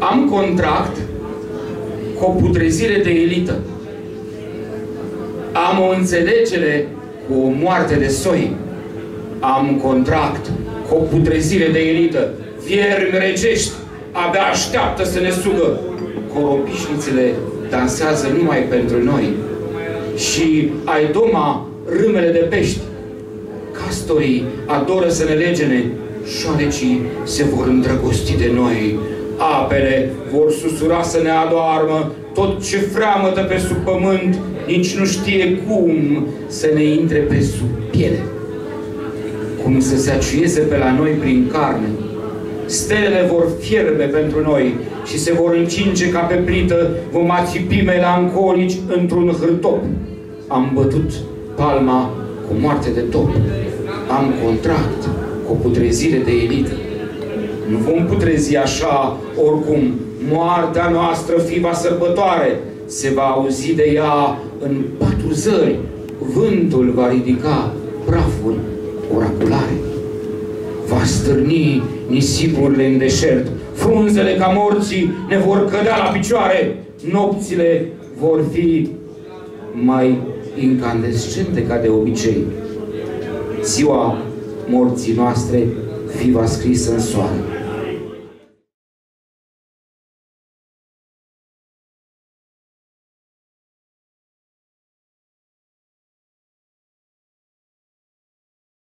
Am contract cu o putrezire de elită. Am o înțelegere cu o moarte de soi. Am contract cu o putrezire de elită. Viermi regești abia așteaptă să ne sugă. Coropișnițele dansează numai pentru noi. Și ai doma râmele de pești. Castorii adoră să ne legene. Șoarecii se vor îndrăgosti de noi. Apele vor susura să ne adoarmă. Tot ce freamătă pe sub pământ nici nu știe cum să ne intre pe sub piele. Cum să se aciuieze pe la noi prin carne. Stelele vor fierbe pentru noi și se vor încinge ca pe plită. Vom ațipi melancolici într-un hârtop. Am bătut palma cu moarte de top. Am contract cu o putrezire de elită. Nu vom putrezi așa oricum. Moartea noastră fiva sărbătoare. Se va auzi de ea în patru zări. Vântul va ridica praful oraculare. Va stârni nisipurile în deșert. Frunzele ca morții ne vor cădea la picioare. Nopțile vor fi mai incandescente ca de obicei. Ziua morții noastre fi va scrisă în soare.